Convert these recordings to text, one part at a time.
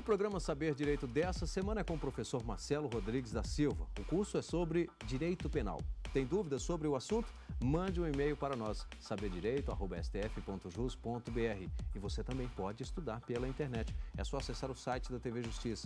O programa Saber Direito dessa semana é com o professor Marcelo Rodrigues da Silva. O curso é sobre Direito Penal. Tem dúvidas sobre o assunto? Mande um e-mail para nós, saberdireito@stf.jus.br. E você também pode estudar pela internet. É só acessar o site da TV Justiça,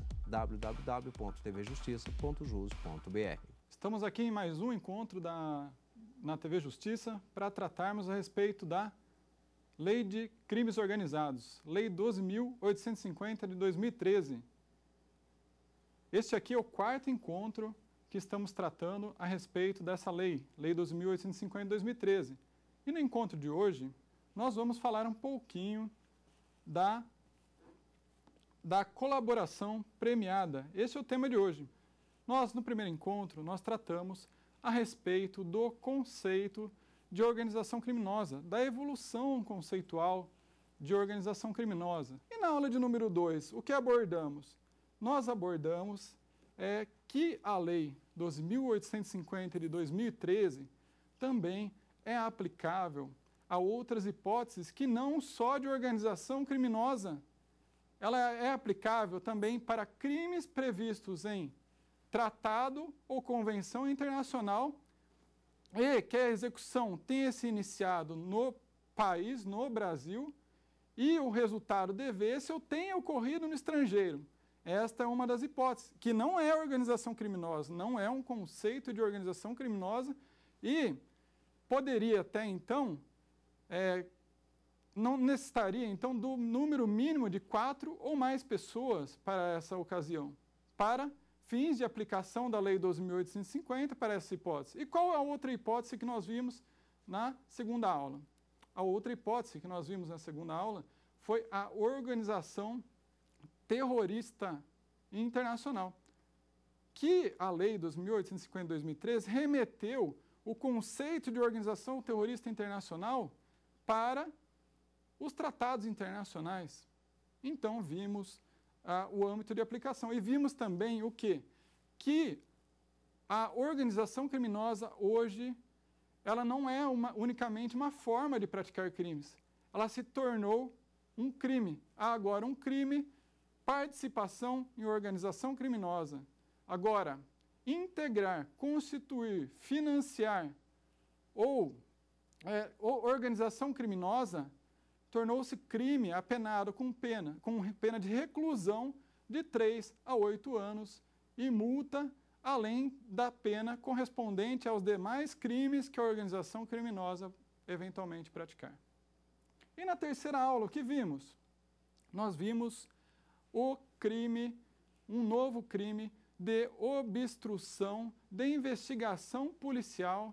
www.tvjustiça.jus.br. Estamos aqui em mais um encontro na TV Justiça para tratarmos a respeito da Lei de Crimes Organizados, Lei 12.850 de 2013. Este aqui é o quarto encontro que estamos tratando a respeito dessa lei, Lei 12.850 de 2013. E no encontro de hoje, nós vamos falar um pouquinho da colaboração premiada. Esse é o tema de hoje. No primeiro encontro, nós tratamos a respeito do conceito de organização criminosa, da evolução conceitual de organização criminosa. E na aula de número 2, o que abordamos? Nós abordamos que a Lei 12.850 de 2013 também é aplicável a outras hipóteses que não só de organização criminosa. Ela é aplicável também para crimes previstos em tratado ou convenção internacional e que a execução tenha se iniciado no país, no Brasil, e o resultado devesse ou tenha ocorrido no estrangeiro. Esta é uma das hipóteses, que não é organização criminosa, não é um conceito de organização criminosa e poderia até então, não necessitaria então do número mínimo de 4 ou mais pessoas para essa ocasião, para fins de aplicação da Lei 12.850 para essa hipótese. E qual é a outra hipótese que nós vimos na segunda aula? A outra hipótese que nós vimos na segunda aula foi a organização terrorista internacional, que a Lei 12.850 de 2013 remeteu o conceito de organização terrorista internacional para os tratados internacionais. Então, vimos o âmbito de aplicação. E vimos também o quê? Que a organização criminosa hoje, ela não é unicamente uma forma de praticar crimes. Ela se tornou um crime. Há agora um crime, participação em organização criminosa. Agora, integrar, constituir, financiar ou organização criminosa tornou-se crime apenado com pena de reclusão de 3 a 8 anos e multa, além da pena correspondente aos demais crimes que a organização criminosa eventualmente praticar. E na terceira aula, o que vimos? Nós vimos um novo crime de obstrução de investigação policial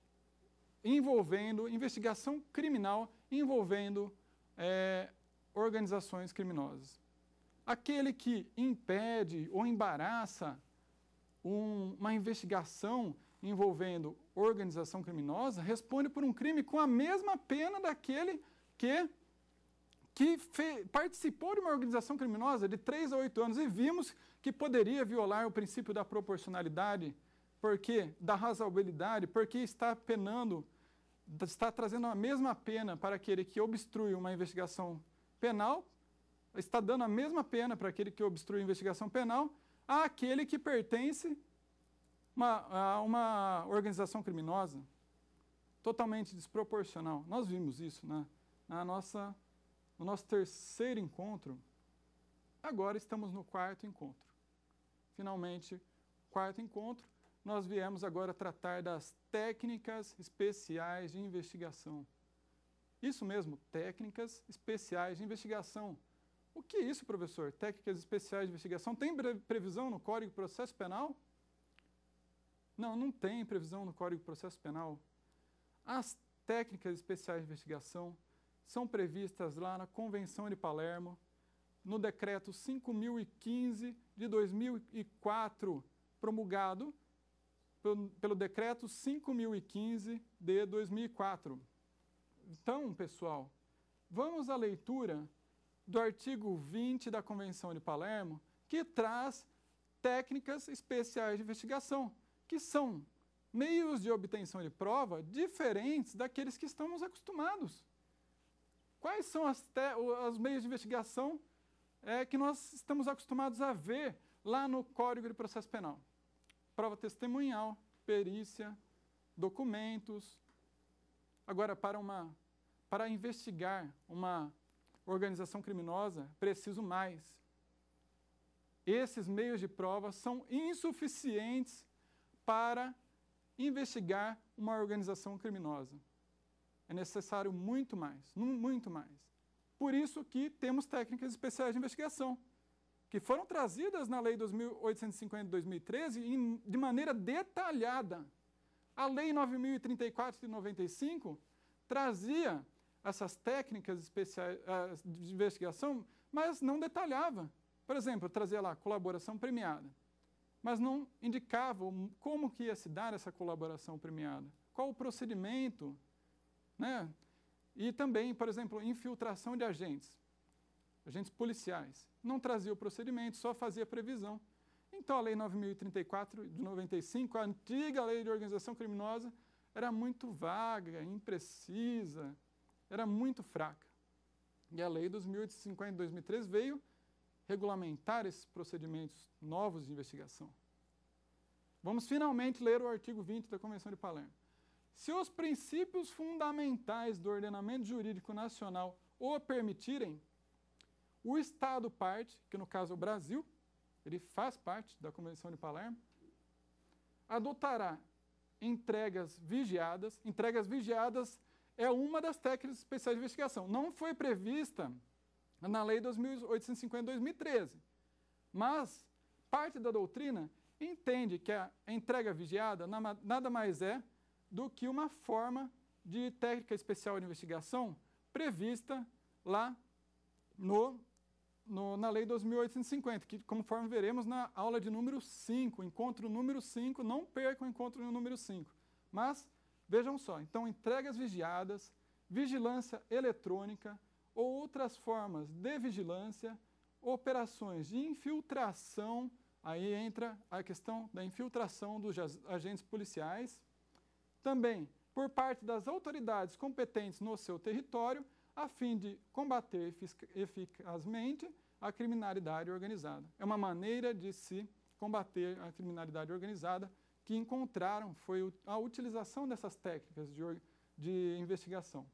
investigação criminal envolvendo organizações criminosas. Aquele que impede ou embaraça uma investigação envolvendo organização criminosa responde por um crime com a mesma pena daquele que participou de uma organização criminosa de 3 a 8 anos e vimos que poderia violar o princípio da proporcionalidade, da razoabilidade, porque está trazendo a mesma pena para aquele que obstrui uma investigação penal, está dando a mesma pena para aquele que obstrui a investigação penal àquele que pertence a uma organização criminosa. Totalmente desproporcional. Nós vimos isso no nosso terceiro encontro. Agora estamos no quarto encontro. Finalmente, quarto encontro. Nós viemos agora tratar das técnicas especiais de investigação. Isso mesmo, técnicas especiais de investigação. O que é isso, professor? Técnicas especiais de investigação? Tem previsão no Código de Processo Penal? Não, não tem previsão no Código de Processo Penal. As técnicas especiais de investigação são previstas lá na Convenção de Palermo, no Decreto 5.015 de 2004, promulgado pelo Decreto 5.015 de 2004. Então, pessoal, vamos à leitura do artigo 20 da Convenção de Palermo, que traz técnicas especiais de investigação, que são meios de obtenção de prova diferentes daqueles que estamos acostumados. Quais são os meios de investigação que nós estamos acostumados a ver lá no Código de Processo Penal. Prova testemunhal, perícia, documentos. Agora, para investigar uma organização criminosa, preciso mais. Esses meios de prova são insuficientes para investigar uma organização criminosa. É necessário muito mais, muito mais. Por isso que temos técnicas especiais de investigação, que foram trazidas na Lei 2850 de 2013 de maneira detalhada. A Lei 9034 de 95 trazia essas técnicas especiais de investigação, mas não detalhava. Por exemplo, trazia lá colaboração premiada, mas não indicava como que ia se dar essa colaboração premiada, qual o procedimento, né? E também, por exemplo, infiltração de agentes policiais. Não trazia o procedimento, só fazia previsão. Então, a Lei 9034 de 95, a antiga Lei de Organização Criminosa, era muito vaga, imprecisa, era muito fraca. E a Lei 2850 de 2013 veio regulamentar esses procedimentos novos de investigação. Vamos finalmente ler o artigo 20 da Convenção de Palermo. Se os princípios fundamentais do ordenamento jurídico nacional o permitirem, o Estado parte, que no caso é o Brasil, ele faz parte da Convenção de Palermo, adotará entregas vigiadas. Entregas vigiadas é uma das técnicas especiais de investigação. Não foi prevista na Lei 2850 de 2013, mas parte da doutrina entende que a entrega vigiada nada mais é do que uma forma de técnica especial de investigação prevista lá na Lei 2850, que, conforme veremos na aula de número 5, encontro número 5, não percam o encontro número 5. Mas, vejam só, então, entregas vigiadas, vigilância eletrônica ou outras formas de vigilância, operações de infiltração, aí entra a questão da infiltração dos agentes policiais, também por parte das autoridades competentes no seu território, a fim de combater eficazmente a criminalidade organizada. É uma maneira de se combater a criminalidade organizada que encontraram foi a utilização dessas técnicas de investigação.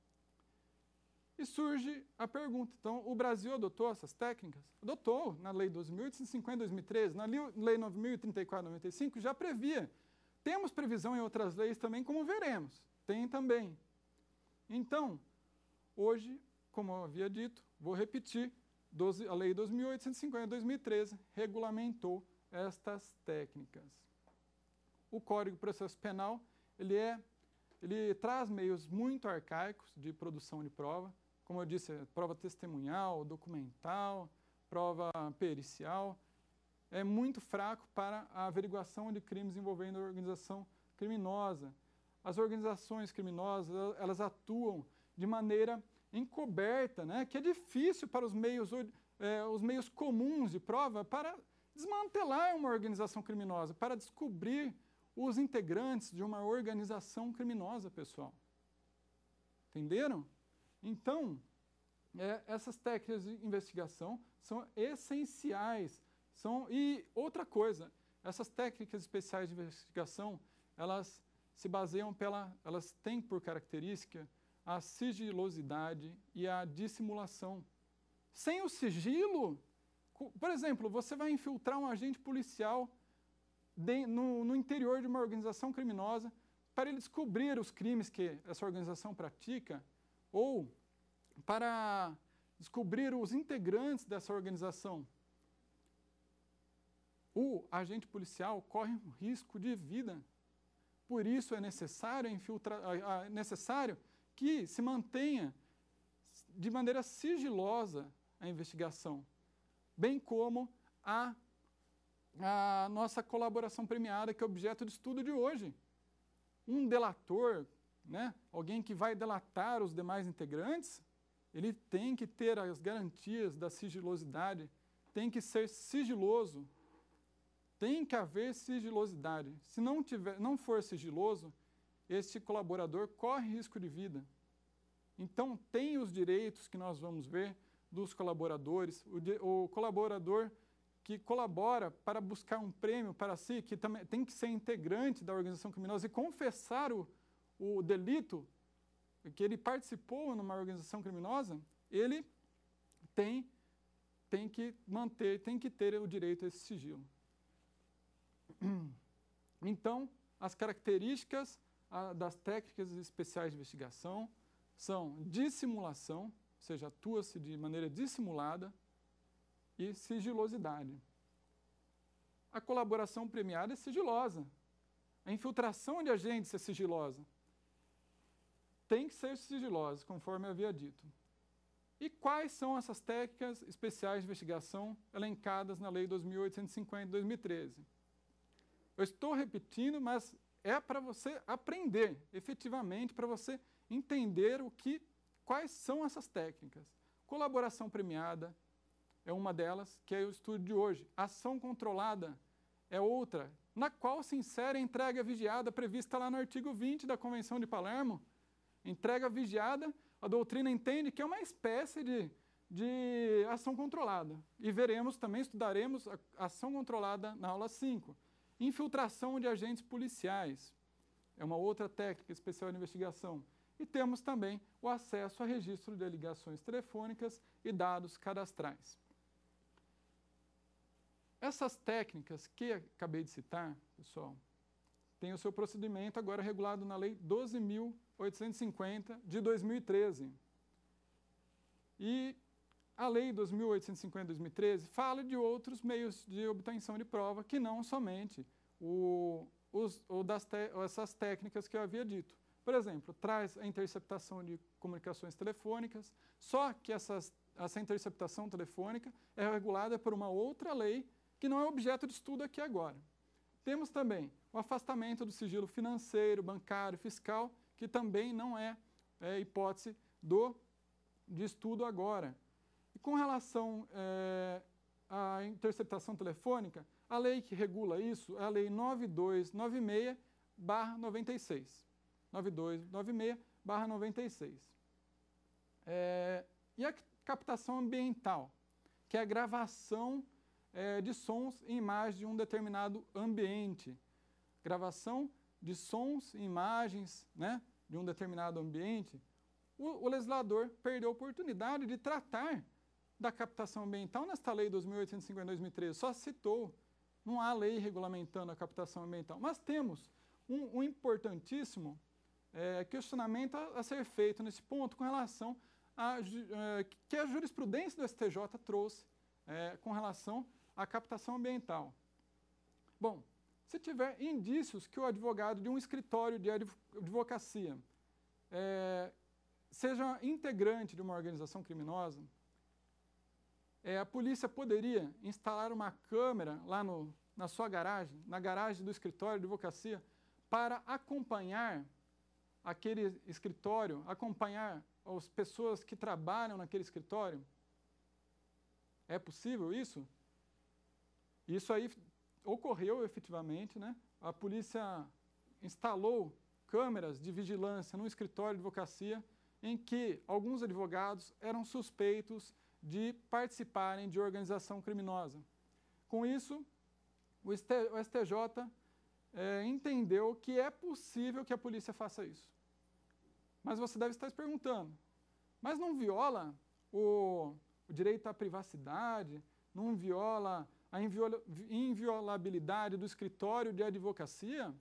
E surge a pergunta, então, o Brasil adotou essas técnicas? Adotou, na Lei 2850 de 2013, na Lei 9034 de 95, já previa. Temos previsão em outras leis também, como veremos. Tem também. Então, hoje, como eu havia dito, vou repetir, a Lei 2850 de 2013 regulamentou estas técnicas. O Código de Processo Penal, ele traz meios muito arcaicos de produção de prova, como eu disse, prova testemunhal, documental, prova pericial. É muito fraco para a averiguação de crimes envolvendo a organização criminosa. As organizações criminosas, elas atuam de maneira encoberta, né, que é difícil para os meios comuns de prova para desmantelar uma organização criminosa, para descobrir os integrantes de uma organização criminosa, pessoal. Entenderam? Então, essas técnicas de investigação são essenciais. E outra coisa, essas técnicas especiais de investigação, elas se baseiam elas têm por característica a sigilosidade e a dissimulação. Sem o sigilo, por exemplo, você vai infiltrar um agente policial no interior de uma organização criminosa para ele descobrir os crimes que essa organização pratica ou para descobrir os integrantes dessa organização. O agente policial corre um risco de vida. Por isso é necessário que se mantenha de maneira sigilosa a investigação, bem como a nossa colaboração premiada, que é objeto de estudo de hoje. Um delator, né, alguém que vai delatar os demais integrantes, ele tem que ter as garantias da sigilosidade, tem que ser sigiloso, tem que haver sigilosidade. Se não for sigiloso, este colaborador corre risco de vida. Então, tem os direitos que nós vamos ver dos colaboradores, o colaborador que colabora para buscar um prêmio para si, que também tem que ser integrante da organização criminosa e confessar o delito que ele participou numa organização criminosa, ele tem que ter o direito a esse sigilo. Então, as características das técnicas especiais de investigação são dissimulação, ou seja, atua-se de maneira dissimulada, e sigilosidade. A colaboração premiada é sigilosa. A infiltração de agentes é sigilosa. Tem que ser sigilosa, conforme eu havia dito. E quais são essas técnicas especiais de investigação elencadas na Lei 2.850 de 2013? Eu estou repetindo, mas é para você aprender, efetivamente, para você entender quais são essas técnicas. Colaboração premiada é uma delas, que é o estudo de hoje. Ação controlada é outra, na qual se insere a entrega vigiada prevista lá no artigo 20 da Convenção de Palermo. Entrega vigiada, a doutrina entende que é uma espécie de ação controlada. E veremos também, estudaremos a ação controlada na aula 5. Infiltração de agentes policiais é uma outra técnica especial de investigação. E temos também o acesso a registro de ligações telefônicas e dados cadastrais. Essas técnicas que acabei de citar, pessoal, têm o seu procedimento agora regulado na Lei 12.850 de 2013. E a Lei 2.850 de 2013 fala de outros meios de obtenção de prova que não somente essas técnicas que eu havia dito. Por exemplo, traz a interceptação de comunicações telefônicas, só que essa interceptação telefônica é regulada por uma outra lei que não é objeto de estudo aqui agora. Temos também o afastamento do sigilo financeiro, bancário, fiscal, que também não é hipótese de estudo agora. E com relação à interceptação telefônica, a lei que regula isso é a Lei 9296/96. 9296/96. E a captação ambiental, que é a gravação de sons e imagens de um determinado ambiente. Gravação de sons e imagens, né, de um determinado ambiente. O legislador perdeu a oportunidade de tratar da captação ambiental nesta Lei 2.850 de 2013. Só citou, não há lei regulamentando a captação ambiental. Mas temos um importantíssimo questionamento a ser feito nesse ponto com relação que a jurisprudência do STJ trouxe com relação à captação ambiental. Bom, se tiver indícios que o advogado de um escritório de advocacia seja integrante de uma organização criminosa, a polícia poderia instalar uma câmera lá na sua garagem, na garagem do escritório de advocacia, para acompanhar aquele escritório, acompanhar as pessoas que trabalham naquele escritório? É possível isso? Isso aí ocorreu efetivamente, né? A polícia instalou câmeras de vigilância no escritório de advocacia em que alguns advogados eram suspeitos de participarem de organização criminosa. Com isso, o STJ entendeu que é possível que a polícia faça isso. Mas você deve estar se perguntando, mas não viola o direito à privacidade, não viola a inviolabilidade do escritório de advocacia?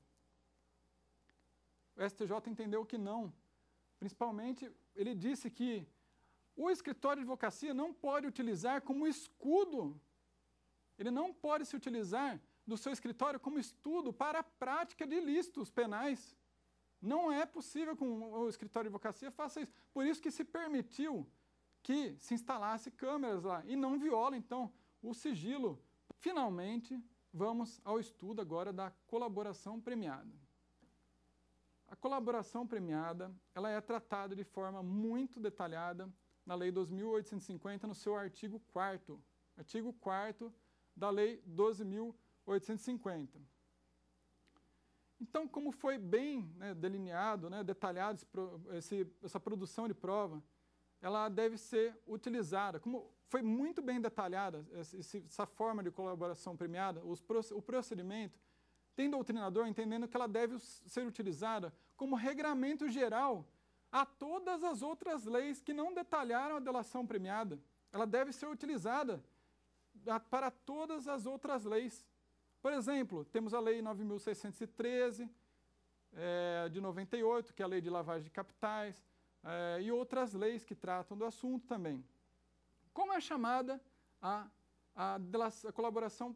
O STJ entendeu que não. Principalmente, ele disse que o escritório de advocacia não pode utilizar como escudo, ele não pode se utilizar do seu escritório como estudo para a prática de ilícitos penais. Não é possível que o escritório de advocacia faça isso. Por isso que se permitiu que se instalasse câmeras lá e não viola, então, o sigilo. Finalmente, vamos ao estudo agora da colaboração premiada. A colaboração premiada, ela é tratada de forma muito detalhada na Lei 2.850, no seu artigo 4º. Artigo 4º da Lei 12.850. Então, como foi bem delineado, detalhado essa produção de prova, ela deve ser utilizada. Como foi muito bem detalhada essa forma de colaboração premiada, o procedimento, tem doutrinador entendendo que ela deve ser utilizada como regramento geral a todas as outras leis que não detalharam a delação premiada. Ela deve ser utilizada para todas as outras leis. Por exemplo, temos a Lei 9.613, de 98, que é a Lei de Lavagem de Capitais, e outras leis que tratam do assunto também. Como é chamada a colaboração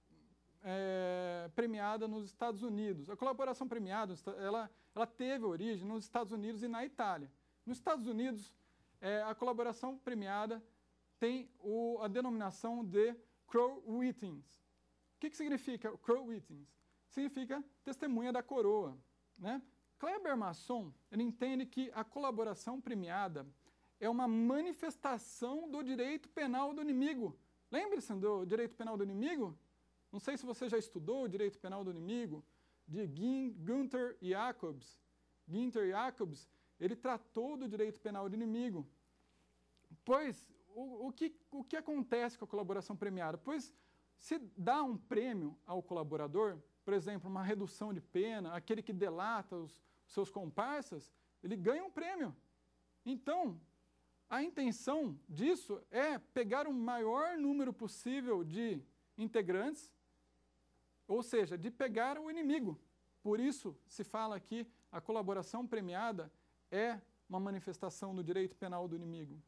premiada nos Estados Unidos? A colaboração premiada, ela teve origem nos Estados Unidos e na Itália. Nos Estados Unidos, a colaboração premiada tem a denominação de Crow-Witness. O que significa Crow-Witness? Significa testemunha da coroa, né? Kleber Masson, ele entende que a colaboração premiada é uma manifestação do direito penal do inimigo. Lembre-se do direito penal do inimigo? Não sei se você já estudou o direito penal do inimigo, de Günther Jacobs. Günther Jacobs, ele tratou do direito penal do inimigo. Pois, o que acontece com a colaboração premiada? Pois, se dá um prêmio ao colaborador, por exemplo, uma redução de pena, aquele que delata os seus comparsas, ele ganha um prêmio. Então, a intenção disso é pegar o maior número possível de integrantes, ou seja, de pegar o inimigo. Por isso, se fala que a colaboração premiada é uma manifestação do direito penal do inimigo.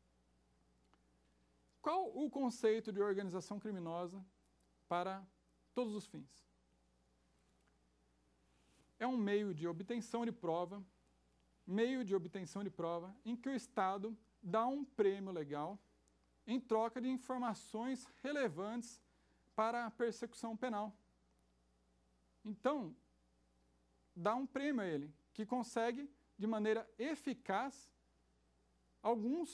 Qual o conceito de organização criminosa para todos os fins? É um meio de obtenção de prova, em que o Estado dá um prêmio legal em troca de informações relevantes para a persecução penal. Então, dá um prêmio a ele, que consegue, de maneira eficaz, alguns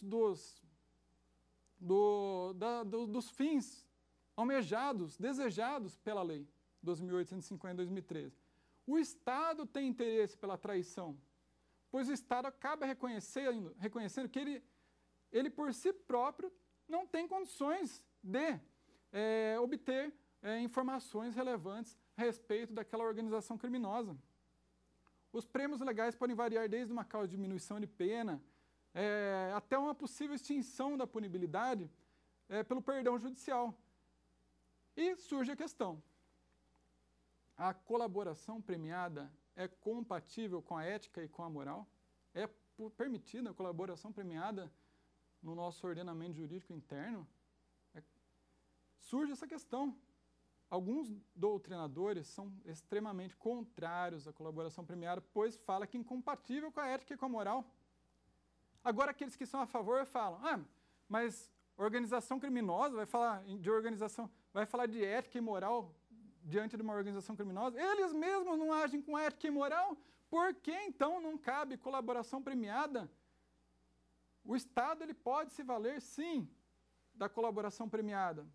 dos fins almejados, desejados pela lei 2.850/2013. O Estado tem interesse pela traição, pois o Estado acaba reconhecendo que ele por si próprio não tem condições de obter informações relevantes a respeito daquela organização criminosa. Os prêmios legais podem variar desde uma causa de diminuição de pena até uma possível extinção da punibilidade pelo perdão judicial. E surge a questão: a colaboração premiada é compatível com a ética e com a moral? É permitida a colaboração premiada no nosso ordenamento jurídico interno? Surge essa questão. Alguns doutrinadores são extremamente contrários à colaboração premiada, pois fala que é incompatível com a ética e com a moral. Agora, aqueles que são a favor falam: mas organização criminosa vai falar de ética e moral diante de uma organização criminosa? Eles mesmos não agem com ética e moral, por que então não cabe colaboração premiada? O Estado ele pode se valer, sim, da colaboração premiada.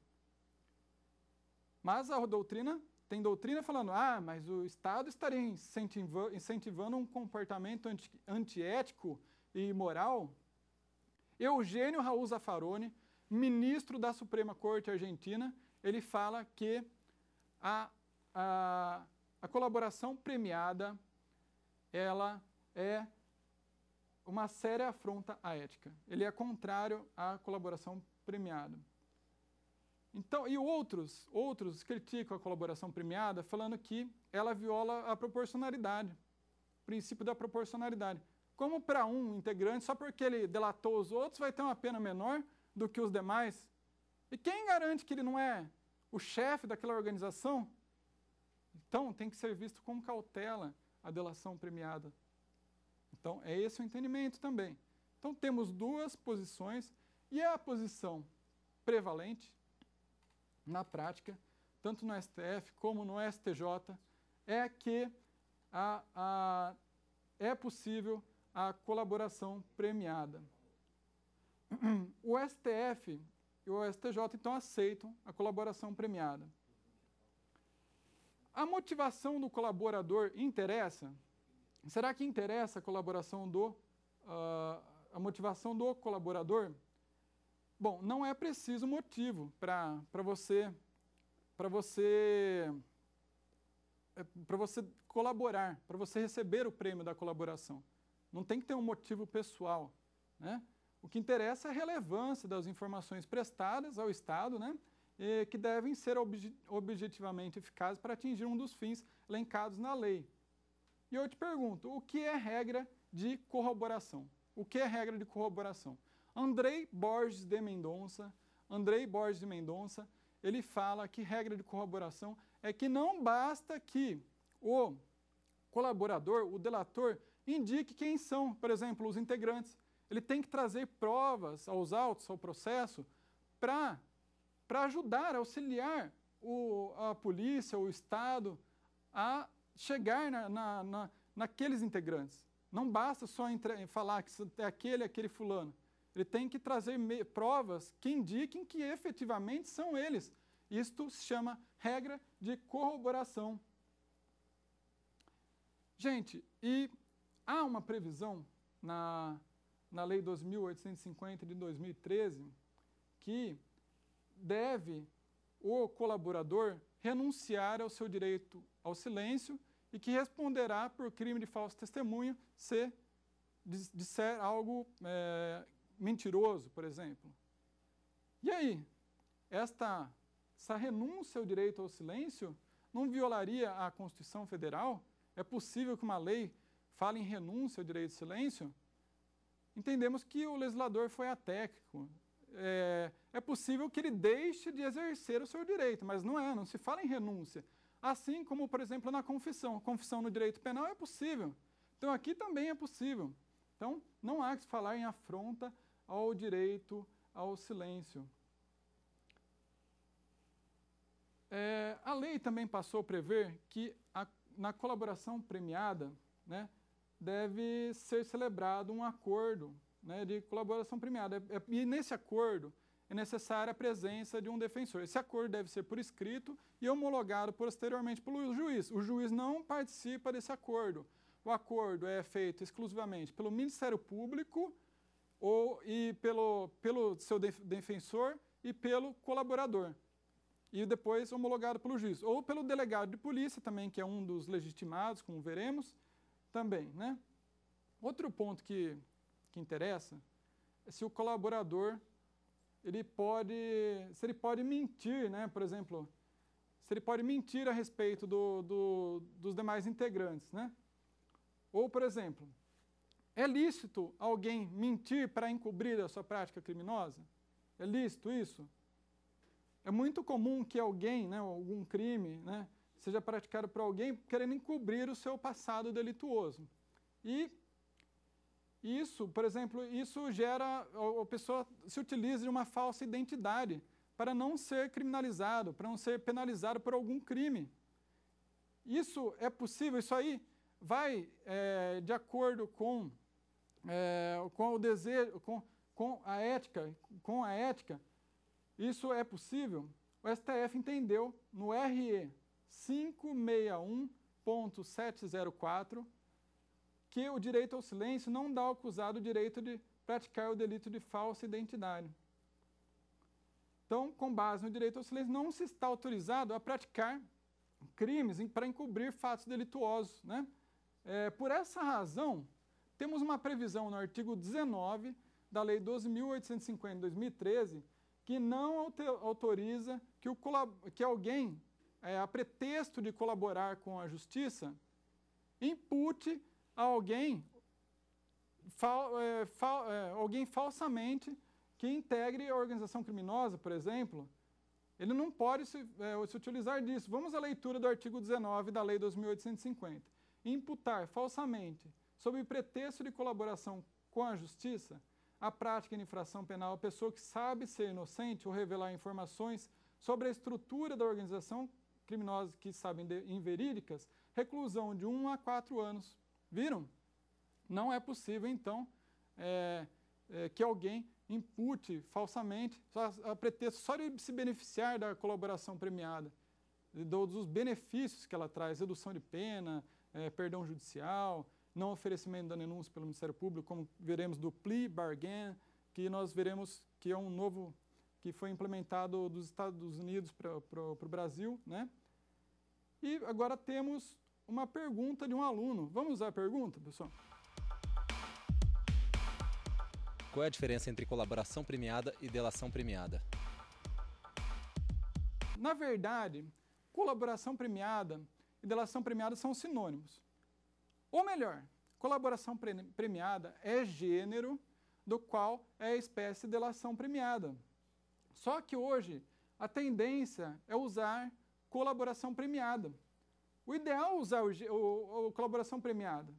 Mas tem doutrina falando: mas o Estado estaria incentivando um comportamento antiético e imoral. Eugênio Raul Zaffaroni, ministro da Suprema Corte Argentina, ele fala que a colaboração premiada ela é uma séria afronta à ética. Ele é contrário à colaboração premiada. Então, e outros criticam a colaboração premiada falando que ela viola a proporcionalidade, o princípio da proporcionalidade. Como para um integrante, só porque ele delatou os outros, vai ter uma pena menor do que os demais? E quem garante que ele não é o chefe daquela organização? Então, tem que ser visto com cautela a delação premiada. Então, é esse o entendimento também. Então, temos duas posições, e a posição prevalente, na prática, tanto no STF como no STJ, é que é possível a colaboração premiada. O STF e o STJ, então, aceitam a colaboração premiada. A motivação do colaborador interessa? Será que interessa a colaboração a motivação do colaborador? Bom, não é preciso motivo para você colaborar, para você receber o prêmio da colaboração. Não tem que ter um motivo pessoal, né? O que interessa é a relevância das informações prestadas ao Estado, né? Que devem ser objetivamente eficazes para atingir um dos fins elencados na lei. E eu te pergunto, o que é regra de corroboração? O que é regra de corroboração? Andrei Borges de Mendonça, ele fala que regra de corroboração é que não basta que o colaborador, o delator, indique quem são, por exemplo, os integrantes. Ele tem que trazer provas aos autos, ao processo, para ajudar, auxiliar a polícia, o Estado, a chegar naqueles integrantes. Não basta só falar que é aquele fulano. Ele tem que trazer provas que indiquem que efetivamente são eles. Isto se chama regra de corroboração. Gente, e há uma previsão na Lei 2.850 de 2013 que deve o colaborador renunciar ao seu direito ao silêncio e que responderá por crime de falso testemunho se disser algo mentiroso, por exemplo. E aí, essa renúncia ao direito ao silêncio não violaria a Constituição Federal? É possível que uma lei fale em renúncia ao direito ao silêncio? Entendemos que o legislador foi atécnico. É possível que ele deixe de exercer o seu direito, mas não se fala em renúncia. Assim como, por exemplo, na confissão. Confissão no direito penal é possível. Então, aqui também é possível. Então, não há que se falar em afronta ao direito ao silêncio. A lei também passou a prever que na colaboração premiada, né, deve ser celebrado um acordo, né, de colaboração premiada. E nesse acordo é necessária a presença de um defensor. Esse acordo deve ser por escrito e homologado posteriormente pelo juiz. O juiz não participa desse acordo. O acordo é feito exclusivamente pelo Ministério Público e pelo seu defensor e pelo colaborador. E depois homologado pelo juiz. Ou pelo delegado de polícia também, que é um dos legitimados, como veremos, também, né? Outro ponto que interessa é se o colaborador se ele pode mentir, né? Por exemplo, se ele pode mentir a respeito dos demais integrantes, né? Ou, por exemplo, é lícito alguém mentir para encobrir a sua prática criminosa? É lícito isso? É muito comum que alguém, né, algum crime, né, seja praticado por alguém querendo encobrir o seu passado delituoso. E isso, por exemplo, isso gera, a pessoa se utiliza de uma falsa identidade para não ser criminalizado, para não ser penalizado por algum crime. Isso é possível, isso aí vai de acordo com o desejo, com a ética. Isso é possível? O STF entendeu no RE 561.704 que o direito ao silêncio não dá ao acusado o direito de praticar o delito de falsa identidade. Então, com base no direito ao silêncio, não se está autorizado a praticar crimes para encobrir fatos delituosos, né? Por essa razão, temos uma previsão no artigo 19 da Lei 12.850 de 2013 que não autoriza que alguém, a pretexto de colaborar com a justiça, impute a alguém falsamente que integre a organização criminosa, por exemplo. Ele não pode se utilizar disso. Vamos à leitura do artigo 19 da Lei 2.850. Imputar falsamente, sob pretexto de colaboração com a justiça, a prática de infração penal a pessoa que sabe ser inocente ou revelar informações sobre a estrutura da organização criminosa que sabem inverídicas, reclusão de 1 a 4 anos. Viram? Não é possível, então, que alguém impute falsamente, a pretexto só de se beneficiar da colaboração premiada, dos benefícios que ela traz, redução de pena, perdão judicial, não oferecimento da denúncia pelo Ministério Público, como veremos do plea bargain, que nós veremos que é um novo, que foi implementado dos Estados Unidos para o Brasil, né? E agora temos uma pergunta de um aluno. Vamos usar a pergunta, pessoal? Qual é a diferença entre colaboração premiada e delação premiada? Na verdade, colaboração premiada e delação premiada são sinônimos. Ou melhor, colaboração premiada é gênero do qual é a espécie de delação premiada. Só que hoje a tendência é usar colaboração premiada. O ideal é usar a colaboração premiada.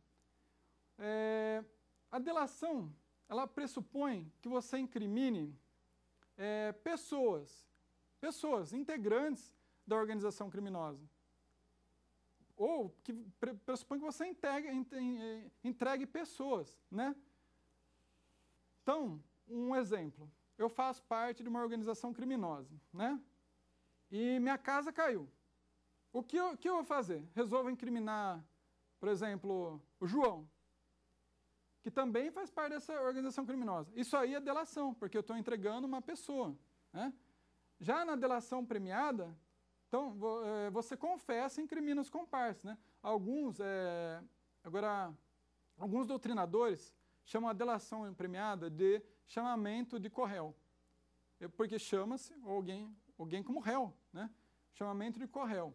A delação, ela pressupõe que você incrimine pessoas, integrantes da organização criminosa. Ou que pressupõe que você entregue pessoas, né? Então, um exemplo. Eu faço parte de uma organização criminosa, né? E minha casa caiu. O que eu vou fazer? Resolvo incriminar, por exemplo, o João, que também faz parte dessa organização criminosa. Isso aí é delação, porque eu estou entregando uma pessoa, né? Já na delação premiada, então, você confessa e incrimina os comparsas, né? Alguns doutrinadores chamam a delação premiada de chamamento de corréu, porque chama-se alguém como réu, né? Chamamento de corréu.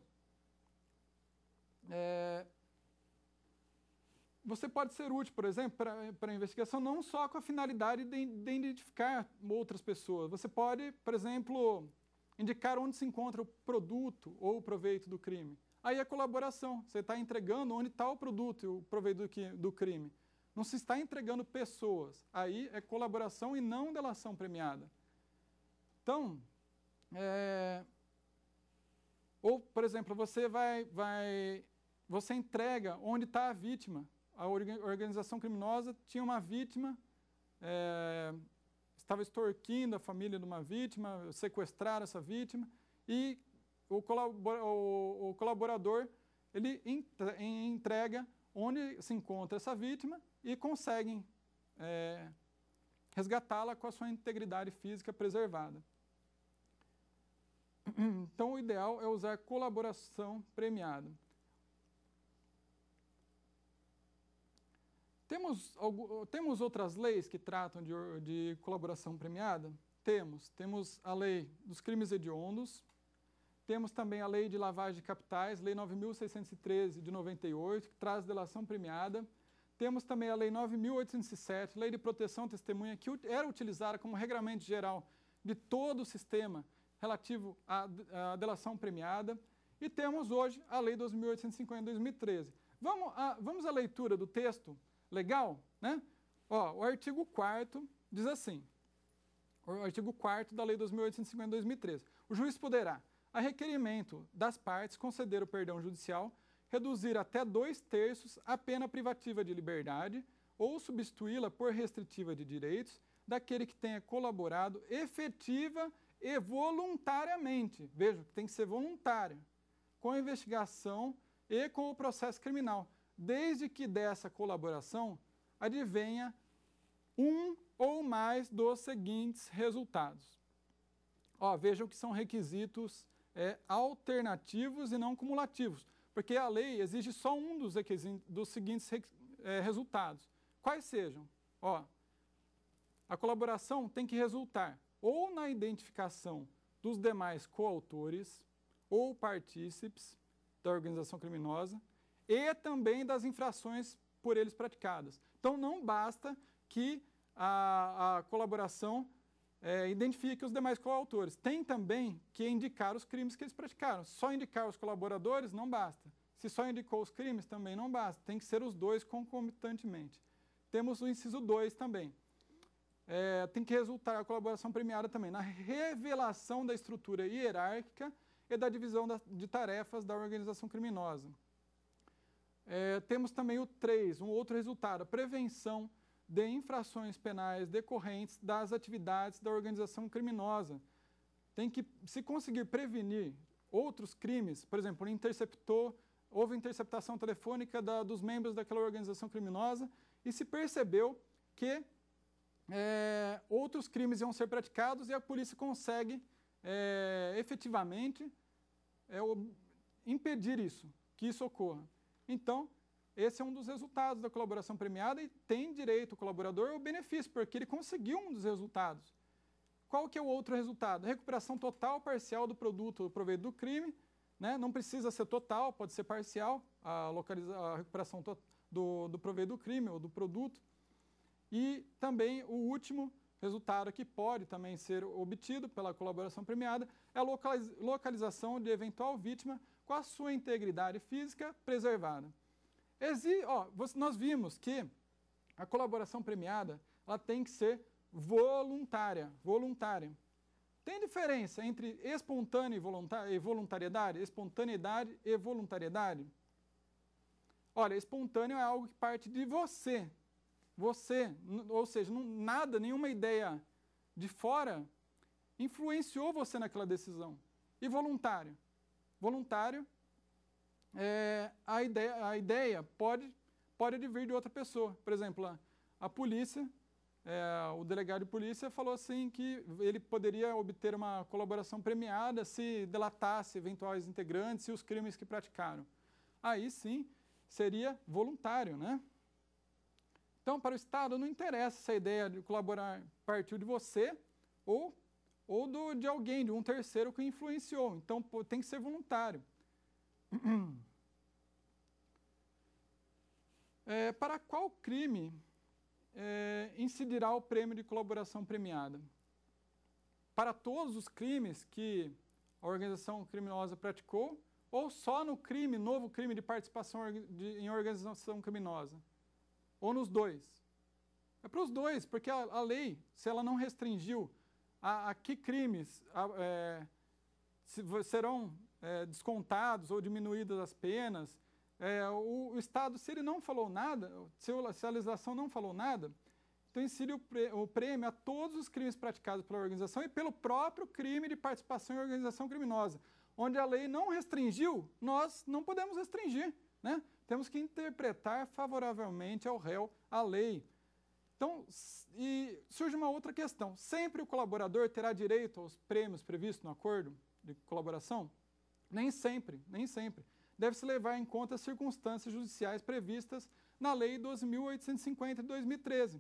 Você pode ser útil, por exemplo, para a investigação, não só com a finalidade de identificar outras pessoas. Você pode, por exemplo, indicar onde se encontra o produto ou o proveito do crime. Aí é colaboração. Você está entregando onde está o produto e o proveito do crime. Não se está entregando pessoas. Aí é colaboração e não delação premiada. Então, ou, por exemplo, você entrega onde está a vítima. A organização criminosa tinha uma vítima, estava extorquindo a família de uma vítima, sequestraram essa vítima, e o colaborador ele entrega onde se encontra essa vítima e conseguem resgatá-la com a sua integridade física preservada. Então, o ideal é usar colaboração premiada. Temos outras leis que tratam de colaboração premiada? Temos a lei dos crimes hediondos, temos também a lei de lavagem de capitais, lei 9.613 de 98, que traz delação premiada. Temos também a lei 9.807, lei de proteção à testemunha, que era utilizada como regramento geral de todo o sistema relativo à delação premiada. E temos hoje a lei 2.850 de 2013. Vamos à leitura do texto legal, né? O artigo 4º diz assim, o artigo 4º da lei 2.850 de 2013. O juiz poderá, a requerimento das partes, conceder o perdão judicial, reduzir até 2/3 a pena privativa de liberdade ou substituí-la por restritiva de direitos daquele que tenha colaborado efetiva e voluntariamente, veja, tem que ser voluntária, com a investigação e com o processo criminal, desde que dessa colaboração advenha um ou mais dos seguintes resultados. Vejam que são requisitos alternativos e não cumulativos, porque a lei exige só um dos seguintes resultados. Quais sejam? A colaboração tem que resultar ou na identificação dos demais coautores ou partícipes da organização criminosa e também das infrações por eles praticadas. Então, não basta que a colaboração identifique os demais coautores. Tem também que indicar os crimes que eles praticaram. Só indicar os colaboradores não basta. Se só indicou os crimes, também não basta. Tem que ser os dois concomitantemente. Temos o inciso 2 também. Tem que resultar a colaboração premiada também na revelação da estrutura hierárquica e da divisão de tarefas da organização criminosa. Temos também o 3, um outro resultado, a prevenção de infrações penais decorrentes das atividades da organização criminosa. Tem que, se conseguir prevenir outros crimes, por exemplo, interceptou houve interceptação telefônica dos membros daquela organização criminosa e se percebeu que outros crimes iam ser praticados e a polícia consegue efetivamente impedir isso, que isso ocorra. Então, esse é um dos resultados da colaboração premiada e tem direito o colaborador ao benefício, porque ele conseguiu um dos resultados. Qual que é o outro resultado? Recuperação total ou parcial do produto ou proveito do crime, né? Não precisa ser total, pode ser parcial, a recuperação do proveito do crime ou do produto. E também o último resultado que pode também ser obtido pela colaboração premiada é a localização de eventual vítima com a sua integridade física preservada. Nós vimos que a colaboração premiada ela tem que ser voluntária. Tem diferença entre espontânea e voluntariedade? Espontaneidade e voluntariedade? Olha, espontâneo é algo que parte de você. Ou seja, nenhuma ideia de fora influenciou você naquela decisão. E voluntário? Voluntário, a ideia pode advir de outra pessoa. Por exemplo, a polícia, o delegado de polícia falou assim que ele poderia obter uma colaboração premiada se delatasse eventuais integrantes e os crimes que praticaram. Aí sim, seria voluntário, né? Então, para o Estado, não interessa se a ideia de colaborar partiu de você ou de alguém, de um terceiro que influenciou. Então, tem que ser voluntário. Para qual crime incidirá o prêmio de colaboração premiada? Para todos os crimes que a organização criminosa praticou ou só no novo crime de participação em organização criminosa? Ou nos dois? É para os dois, porque a lei, se ela não restringiu a que crimes serão descontados ou diminuídas as penas, o Estado, se ele não falou nada, se a legislação não falou nada, então incide o prêmio a todos os crimes praticados pela organização e pelo próprio crime de participação em organização criminosa. Onde a lei não restringiu, nós não podemos restringir, né? Temos que interpretar favoravelmente ao réu a lei. Então, e surge uma outra questão. Sempre o colaborador terá direito aos prêmios previstos no acordo de colaboração? Nem sempre. Deve-se levar em conta as circunstâncias judiciais previstas na Lei 12.850 de 2013.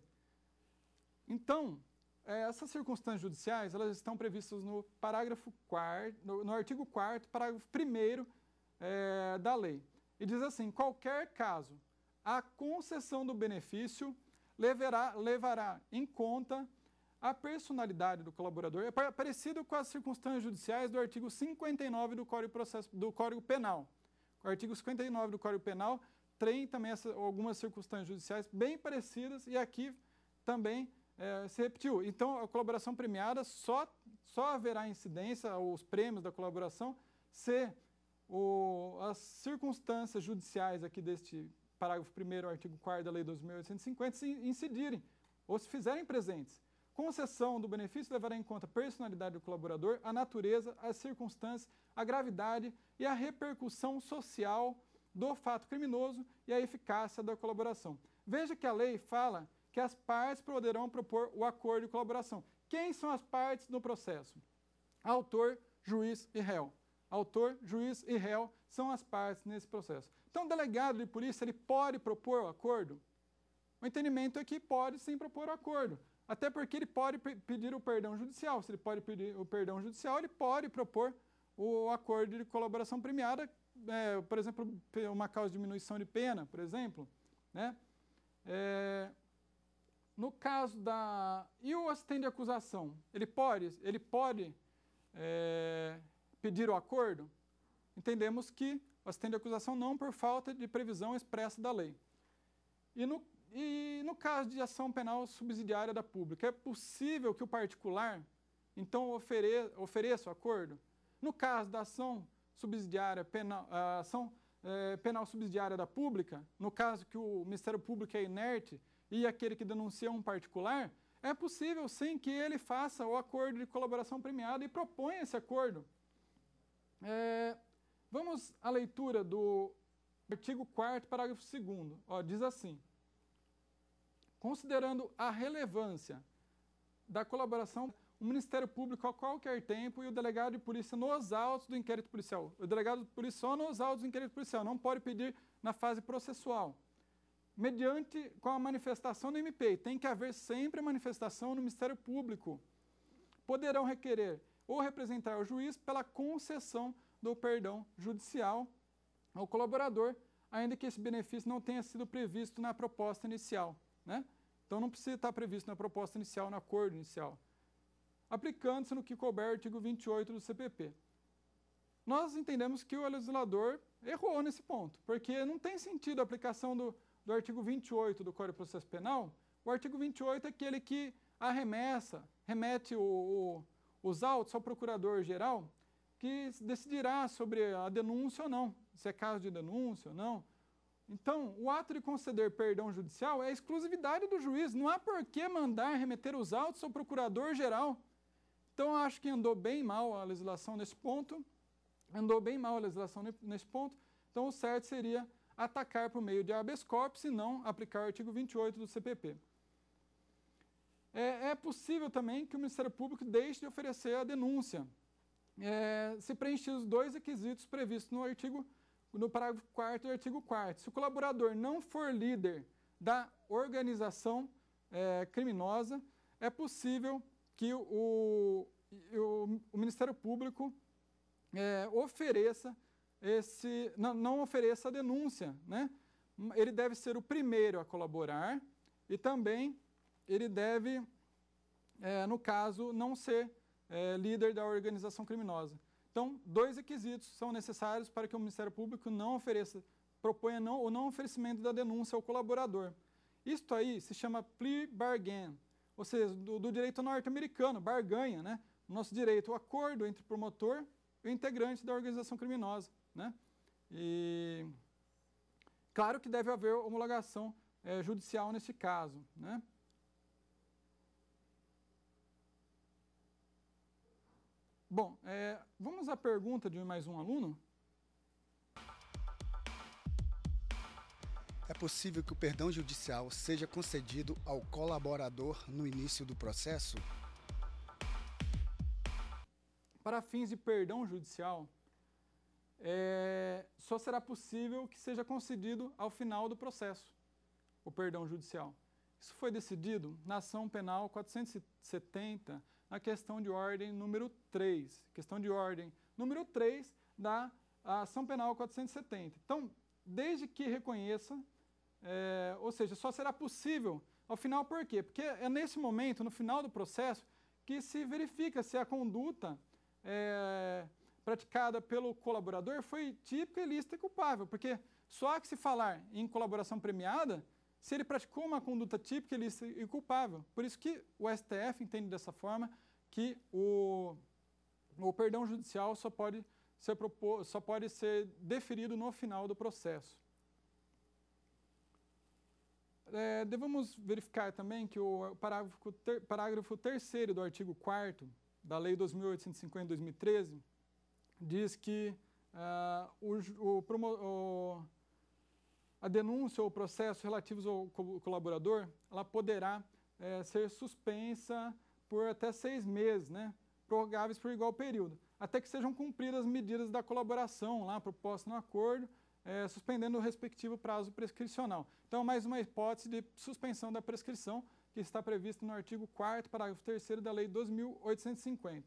Então, essas circunstâncias judiciais elas estão previstas no parágrafo 4º, no artigo 4º, parágrafo 1º da lei. E diz assim, qualquer caso, a concessão do benefício levará em conta a personalidade do colaborador, parecido com as circunstâncias judiciais do artigo 59 do Código Penal. O artigo 59 do Código Penal tem também algumas circunstâncias judiciais bem parecidas e aqui também se repetiu. Então, a colaboração premiada só haverá incidência, os prêmios da colaboração, se as circunstâncias judiciais aqui deste parágrafo 1º, artigo 4º da Lei 2.850 se incidirem ou se fizerem presentes. Concessão do benefício levará em conta a personalidade do colaborador, a natureza, as circunstâncias, a gravidade e a repercussão social do fato criminoso e a eficácia da colaboração. Veja que a lei fala que as partes poderão propor o acordo de colaboração. Quem são as partes no processo? Autor, juiz e réu. Autor, juiz e réu são as partes nesse processo. Então, o delegado de polícia ele pode propor o acordo? O entendimento é que pode sim propor o acordo. Até porque ele pode pedir o perdão judicial. Se ele pode pedir o perdão judicial, ele pode propor o acordo de colaboração premiada, por exemplo, uma causa de diminuição de pena, por exemplo, né? No caso E o assistente de acusação? Ele pode pedir o acordo? Entendemos que o assistente de acusação não por falta de previsão expressa da lei. E no caso de ação penal subsidiária da pública, é possível que o particular, então, ofereça o acordo? No caso da ação subsidiária penal, penal subsidiária da pública, no caso que o Ministério Público é inerte e aquele que denuncia um particular, é possível sim que ele faça o acordo de colaboração premiada e proponha esse acordo. Vamos à leitura Artigo 4º, parágrafo 2º, diz assim: considerando a relevância da colaboração, o Ministério Público a qualquer tempo e o delegado de polícia nos autos do inquérito policial. O delegado de polícia só nos autos do inquérito policial, não pode pedir na fase processual. Mediante com a manifestação do MP, tem que haver sempre a manifestação no Ministério Público. Poderão requerer ou representar o juiz pela concessão do perdão judicial ao colaborador, ainda que esse benefício não tenha sido previsto na proposta inicial, né? Então não precisa estar previsto na proposta inicial, no acordo inicial. Aplicando-se no que couber o artigo 28 do CPP. Nós entendemos que o legislador errou nesse ponto, porque não tem sentido a aplicação do artigo 28 do Código de Processo Penal. O artigo 28 é aquele que remete os autos ao procurador-geral, que decidirá sobre a denúncia ou não, se é caso de denúncia ou não. Então, o ato de conceder perdão judicial é exclusividade do juiz, não há por que mandar remeter os autos ao procurador-geral. Então, eu acho que andou bem mal a legislação nesse ponto, então o certo seria atacar por meio de habeas corpus e não aplicar o artigo 28 do CPP. É possível também que o Ministério Público deixe de oferecer a denúncia, se preencher os dois requisitos previstos no parágrafo 4º do artigo 4º. Se o colaborador não for líder da organização criminosa, é possível que o Ministério Público não ofereça a denúncia, né? Ele deve ser o primeiro a colaborar e também ele deve, no caso, não ser líder da organização criminosa. Então, dois requisitos são necessários para que o Ministério Público proponha o não oferecimento da denúncia ao colaborador. Isto aí se chama plea bargain, ou seja, do direito norte-americano, barganha, né? Nosso direito, o acordo entre o promotor e o integrante da organização criminosa, né? E claro que deve haver homologação judicial nesse caso, né? Bom, vamos à pergunta de mais um aluno. É possível que o perdão judicial seja concedido ao colaborador no início do processo? Para fins de perdão judicial, só será possível que seja concedido ao final do processo, o perdão judicial. Isso foi decidido na ação penal 470, na questão de ordem número 3. Questão de ordem número 3 da ação penal 470. Então, desde que reconheça, ou seja, só será possível ao final, por quê? Porque é nesse momento, no final do processo, que se verifica se a conduta praticada pelo colaborador foi típica, ilícita e culpável, porque só há que se falar em colaboração premiada se ele praticou uma conduta típica, ilícita e culpável. Por isso que o STF entende dessa forma que o perdão judicial só pode ser deferido no final do processo. Devemos verificar também que o parágrafo 3º do artigo 4º da Lei 2.850/2013 diz que a denúncia ou o processo relativos ao colaborador, ela poderá ser suspensa por até 6 meses, né? Prorrogáveis por igual período, até que sejam cumpridas as medidas da colaboração lá propostas no acordo, suspendendo o respectivo prazo prescricional. Então, mais uma hipótese de suspensão da prescrição que está prevista no artigo 4º, parágrafo 3º da Lei 2.850.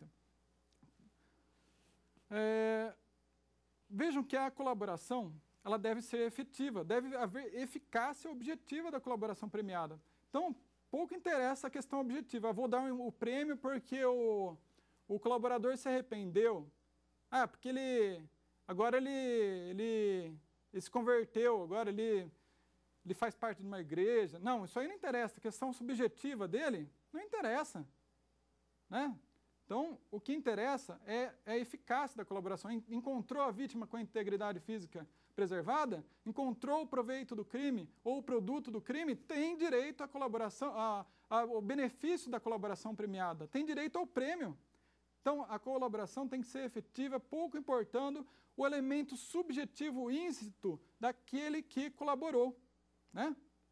Vejam que a colaboração ela deve ser efetiva, deve haver eficácia objetiva da colaboração premiada. Então, pouco interessa a questão objetiva. Eu vou dar o prêmio porque o colaborador se arrependeu. Porque agora ele se converteu, agora ele faz parte de uma igreja. Não, isso aí não interessa. A questão subjetiva dele não interessa, né? Então, o que interessa é a eficácia da colaboração. Encontrou a vítima com a integridade física preservada, encontrou o proveito do crime ou o produto do crime, tem direito à colaboração, ao benefício da colaboração premiada, tem direito ao prêmio. Então, a colaboração tem que ser efetiva, pouco importando o elemento subjetivo íncito daquele que colaborou, né?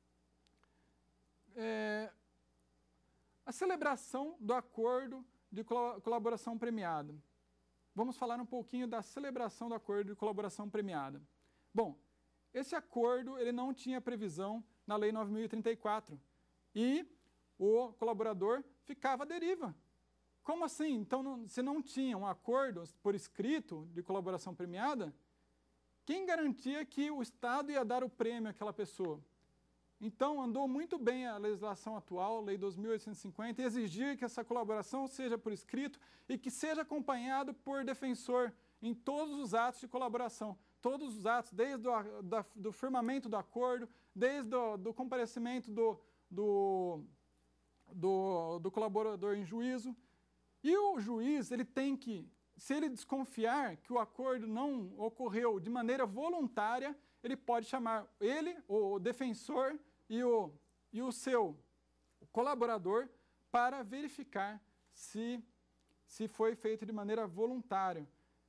A celebração do acordo de colaboração premiada. Vamos falar um pouquinho da celebração do acordo de colaboração premiada. Bom, esse acordo ele não tinha previsão na Lei 9.034 e o colaborador ficava à deriva. Como assim? Então, se não tinha um acordo por escrito de colaboração premiada, quem garantia que o Estado ia dar o prêmio àquela pessoa? Então, andou muito bem a legislação atual, Lei 2.850, e exigir que essa colaboração seja por escrito e que seja acompanhado por defensor em todos os atos de colaboração. Todos os atos, desde do firmamento do acordo, desde do comparecimento do colaborador em juízo. E o juiz, ele tem que, se ele desconfiar que o acordo não ocorreu de maneira voluntária, ele pode chamar ele, o defensor e o seu colaborador para verificar se foi feito de maneira voluntária.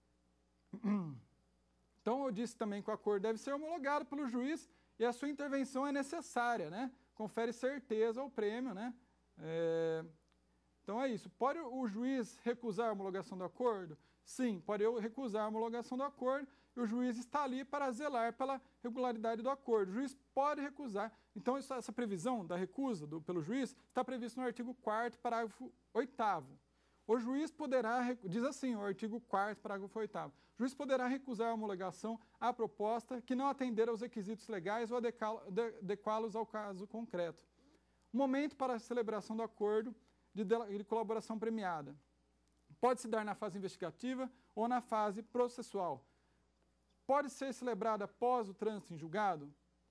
Então, eu disse também que o acordo deve ser homologado pelo juiz e a sua intervenção é necessária, né? Confere certeza ao prêmio, né? Então, é isso. Pode o juiz recusar a homologação do acordo? Sim, pode recusar a homologação do acordo e o juiz está ali para zelar pela regularidade do acordo. O juiz pode recusar. Então, essa previsão da recusa pelo juiz está prevista no artigo 4º, parágrafo 8º. O juiz poderá, diz assim o artigo 4º, parágrafo 8º, o juiz poderá recusar a homologação à proposta que não atender aos requisitos legais ou adequá-los ao caso concreto. Momento para a celebração do acordo de colaboração premiada. Pode-se dar na fase investigativa ou na fase processual. Pode ser celebrada após o trânsito em julgado?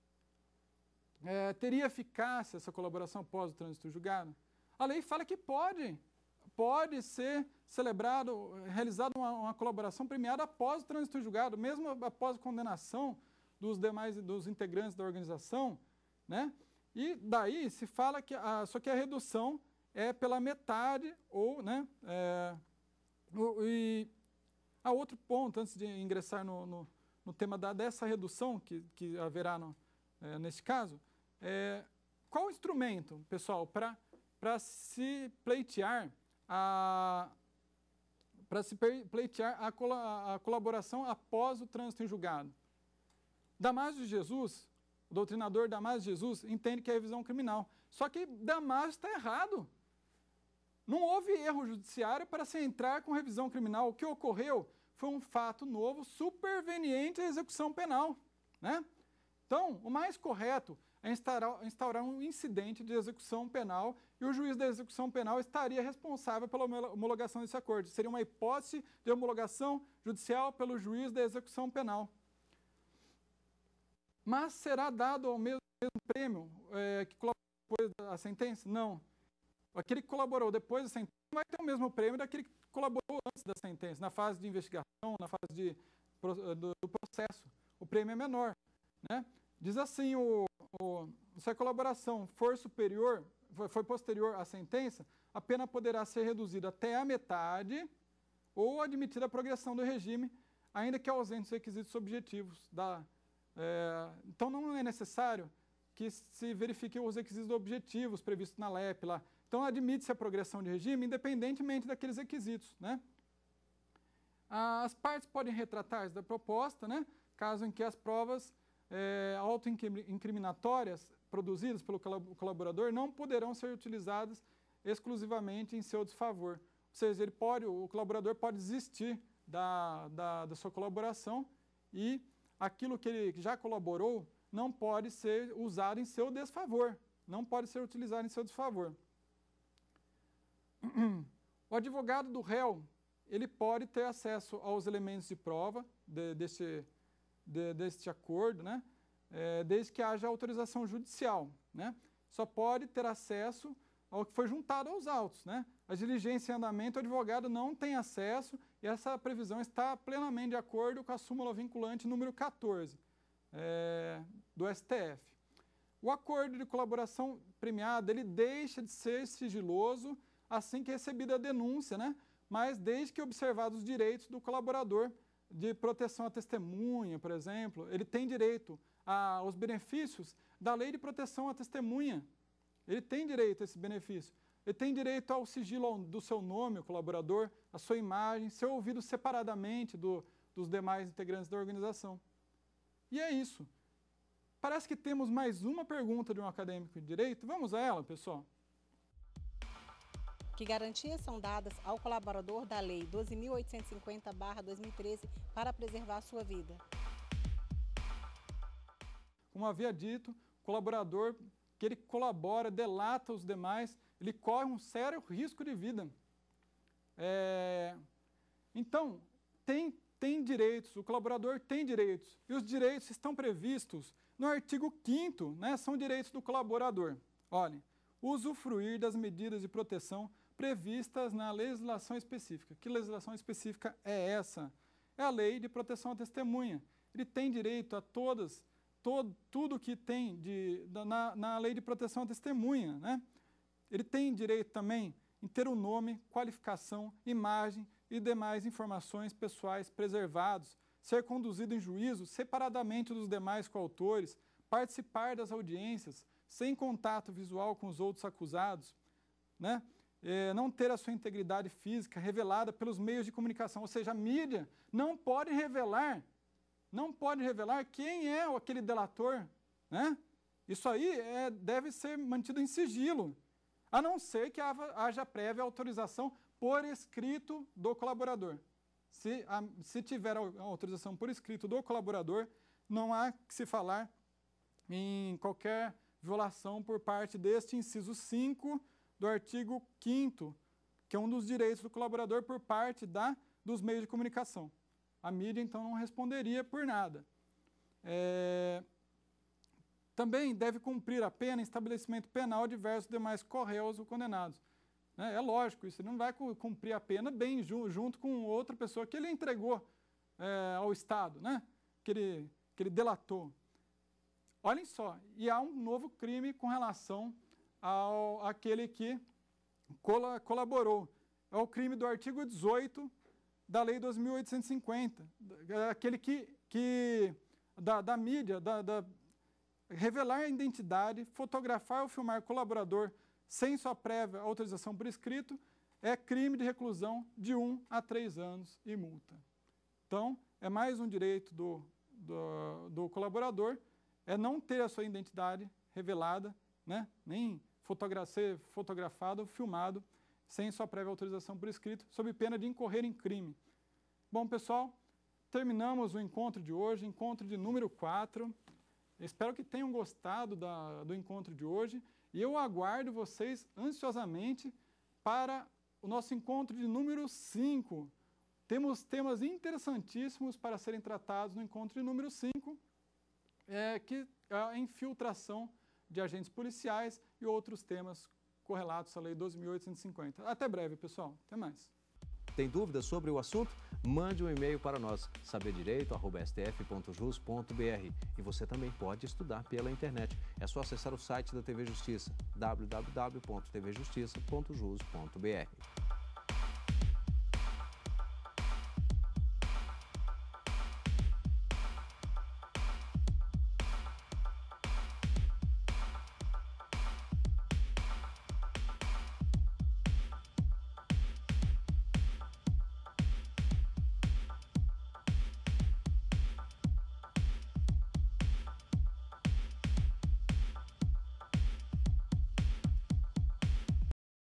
Teria eficácia essa colaboração após o trânsito em julgado? A lei fala que pode. Pode ser realizada uma colaboração premiada após o trânsito em julgado, mesmo após a condenação dos integrantes da organização, né? E daí se fala que só que a redução é pela metade, ou, né? E há outro ponto, antes de ingressar no tema dessa redução que haverá nesse caso, qual o instrumento, pessoal, para se pleitear a colaboração após o trânsito em julgado? Damásio de Jesus, o doutrinador Damásio de Jesus, entende que é revisão criminal. Só que Damásio está errado. Não houve erro judiciário para se entrar com revisão criminal. O que ocorreu foi um fato novo superveniente à execução penal, né? Então, o mais correto é instaurar um incidente de execução penal e o juiz da execução penal estaria responsável pela homologação desse acordo. Seria uma hipótese de homologação judicial pelo juiz da execução penal. Mas será dado o mesmo prêmio que colaborou depois da sentença? Não. Aquele que colaborou depois da sentença vai ter o mesmo prêmio daquele que colaborou antes da sentença, na fase de investigação, na fase do processo. O prêmio é menor, né? Diz assim, se a colaboração for posterior à sentença, a pena poderá ser reduzida até a metade ou admitida a progressão do regime, ainda que ausentes os requisitos objetivos. Então, não é necessário que se verifiquem os requisitos objetivos previstos na LEP lá. Então, admite-se a progressão de regime independentemente daqueles requisitos, né? As partes podem retratar-se da proposta, né? Caso em que as provas autoincriminatórias produzidas pelo colaborador não poderão ser utilizadas exclusivamente em seu desfavor. Ou seja, o colaborador pode desistir da sua colaboração e aquilo que ele já colaborou não pode ser usado em seu desfavor, não pode ser utilizado em seu desfavor. O advogado do réu, ele pode ter acesso aos elementos de prova deste acordo, né? Desde que haja autorização judicial, né? Só pode ter acesso ao que foi juntado aos autos, né? A diligência em andamento, o advogado não tem acesso e essa previsão está plenamente de acordo com a súmula vinculante número 14 do STF. O acordo de colaboração premiada, ele deixa de ser sigiloso assim que é recebida a denúncia, né? mas desde que observados os direitos do colaborador de proteção à testemunha, por exemplo, ele tem direito aos benefícios da lei de proteção à testemunha. Ele tem direito a esse benefício. Ele tem direito ao sigilo do seu nome, o colaborador, a sua imagem, ser ouvido separadamente dos demais integrantes da organização. E é isso. Parece que temos mais uma pergunta de um acadêmico de direito. Vamos a ela, pessoal. Que garantias são dadas ao colaborador da Lei 12.850/2013 para preservar a sua vida? Como havia dito, o colaborador que ele colabora, delata os demais, ele corre um sério risco de vida. Então, tem direitos, o colaborador tem direitos, e os direitos estão previstos no artigo 5º, né, são direitos do colaborador. Olhem, usufruir das medidas de proteção previstas na legislação específica. Que legislação específica é essa? É a Lei de Proteção à Testemunha. Ele tem direito a tudo que tem na Lei de Proteção à Testemunha, né? Ele tem direito também em ter o nome, qualificação, imagem e demais informações pessoais preservados, ser conduzido em juízo separadamente dos demais coautores, participar das audiências sem contato visual com os outros acusados, né? Não ter a sua integridade física revelada pelos meios de comunicação, ou seja, a mídia não pode revelar quem é aquele delator, né? Isso aí deve ser mantido em sigilo, a não ser que haja prévia autorização por escrito do colaborador. Se tiver a autorização por escrito do colaborador, não há que se falar em qualquer violação por parte deste inciso 5 do artigo 5º, que é um dos direitos do colaborador por parte dos meios de comunicação. A mídia, então, não responderia por nada. Também deve cumprir a pena em estabelecimento penal diversos demais corréus ou condenados. É lógico, isso ele não vai cumprir a pena bem junto com outra pessoa que ele entregou ao Estado, né? que ele delatou. Olhem só, e há um novo crime com relação àquele que colaborou. É o crime do artigo 18 da Lei 2.850, aquele da mídia, revelar a identidade, fotografar ou filmar colaborador sem sua prévia autorização por escrito, é crime de reclusão de 1 a 3 anos e multa. Então, é mais um direito do colaborador, é não ter a sua identidade revelada, né? Nem ser fotografado ou filmado sem sua prévia autorização por escrito, sob pena de incorrer em crime. Bom, pessoal, terminamos o encontro de hoje, encontro de número 4. Espero que tenham gostado do encontro de hoje e eu aguardo vocês ansiosamente para o nosso encontro de número 5. Temos temas interessantíssimos para serem tratados no encontro de número 5, que é a infiltração de agentes policiais e outros temas correlatos à Lei 12.850. Até breve, pessoal. Até mais. Tem dúvidas sobre o assunto? Mande um e-mail para nós, saberdireito@stf.jus.br. E você também pode estudar pela internet. É só acessar o site da TV Justiça, www.tvjustiça.jus.br.